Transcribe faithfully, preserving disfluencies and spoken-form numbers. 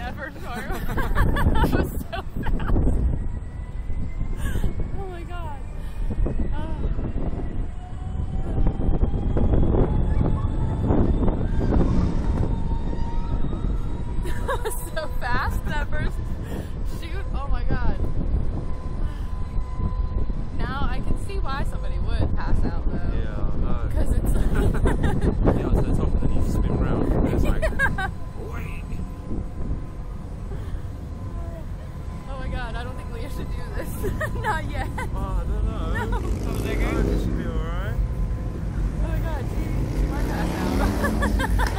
ever. Sorry. That was so fast. Oh my god. Oh. That was so fast, that first shoot. Oh my god. Now I can see why somebody would pass out though. Yeah, I know. Because it's yeah, to the top and then you spin round and it's like, wait. Oh my god, I don't think Leah should do this. Not yet. Oh, I don't know. No. How did it go? It should be alright. Oh my god, she, she might pass out.